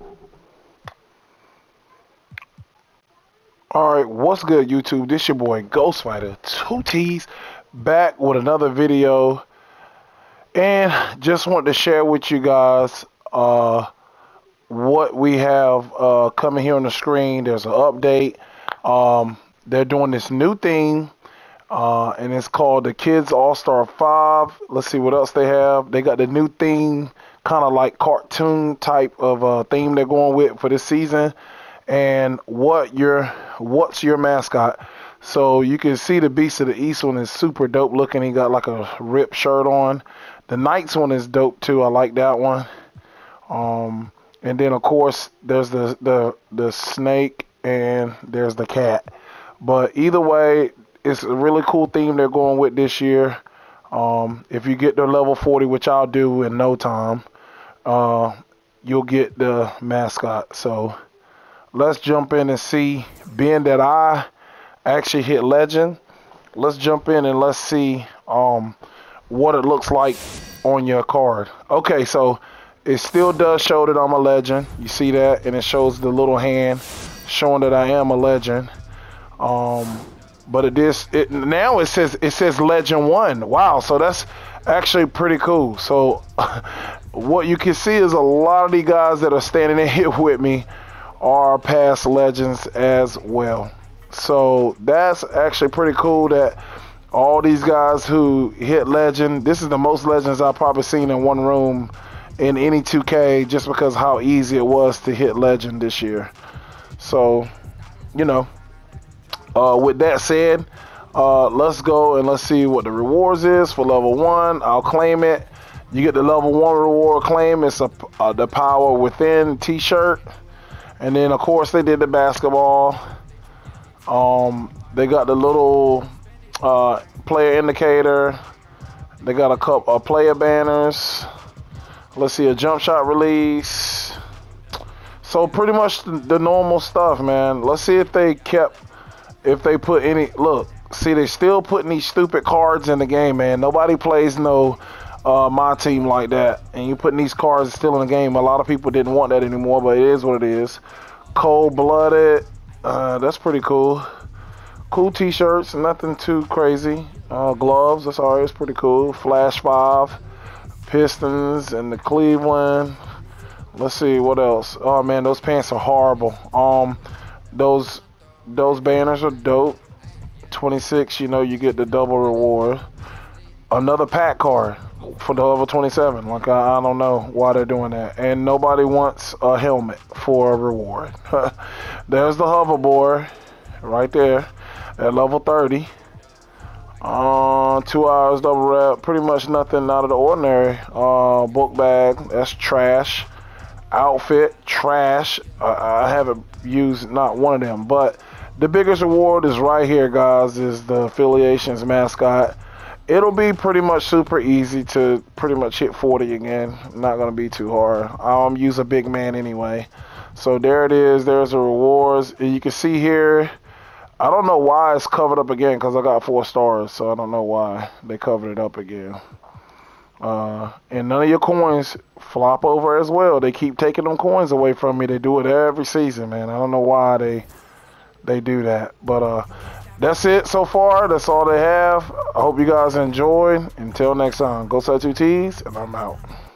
Alright, what's good YouTube? This your boy Ghostfighter 2T's back with another video, and just want to share with you guys what we have coming here on the screen. There's an update. They're doing this new thing, and it's called the Kids All-Star 5. Let's see what else they have. They got the new theme, kind of like cartoon type of theme they're going with for this season. And what's your mascot? So you can see the Beast of the East one is super dope looking. He got like a ripped shirt on. The Knights one is dope too. I like that one. And then of course there's the snake and there's the cat. But either way, it's a really cool theme they're going with this year. If you get to level 40, which I'll do in no time, you'll get the mascot. So let's jump in and see. Being that I actually hit legend, let's jump in and let's see what it looks like on your card. Okay, so it still does show that I'm a legend. You see that? And it shows the little hand showing that I am a legend. But now it says legend 1. Wow, so that's actually pretty cool. So what you can see is a lot of these guys that are standing in here with me are past legends as well. So that's actually pretty cool that all these guys who hit legend, this is the most legends I've probably seen in one room in any 2K, just because how easy it was to hit legend this year. So, you know, with that said, let's go and let's see what the rewards is for level 1. I'll claim it. You get the level 1 reward claim. It's the Power Within t-shirt. And then, of course, they did the basketball. They got the little player indicator. They got a couple of player banners. Let's see, a jump shot release. So pretty much the normal stuff, man. Let's see if they put any. Look, see, they still putting these stupid cards in the game, man. Nobody plays no my team like that, and you putting these cards still in the game. A lot of people didn't want that anymore, but it is what it is. Cold-blooded, that's pretty cool. Cool t-shirts, nothing too crazy. Gloves, that's alright, it's pretty cool. Flash 5, Pistons, and the Cleveland. Let's see what else. Oh man, those pants are horrible. Those banners are dope. 26, you know, you get the double reward. Another pack card for the level 27. Like, I don't know why they're doing that. And nobody wants a helmet for a reward. There's the hoverboard right there at level 30. 2 hours double wrap. Pretty much nothing out of the ordinary. Book bag, that's trash. Outfit, trash. I haven't used not one of them. But the biggest reward is right here, guys, is the affiliations mascot. It'll be pretty much super easy to pretty much hit 40 again. Not going to be too hard. Use a big man anyway. So there it is. There's the rewards. And you can see here, I don't know why it's covered up again, because I got 4 stars. So I don't know why they covered it up again. And none of your coins flop over as well. They keep taking them coins away from me. They do it every season, man. I don't know why they do that. But that's it so far. That's all they have. I hope you guys enjoyed. Until next time, Ghostfighter 2T's, and I'm out.